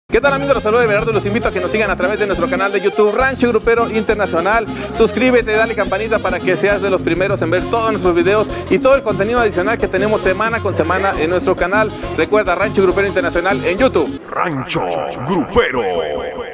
¿Qué tal, amigos? Los saludo de Everardo. Los invito a que nos sigan a través de nuestro canal de YouTube Rancho Grupero Internacional. Suscríbete, dale campanita para que seas de los primeros en ver todos nuestros videos y todo el contenido adicional que tenemos semana con semana en nuestro canal. Recuerda, Rancho Grupero Internacional en YouTube. Rancho Grupero.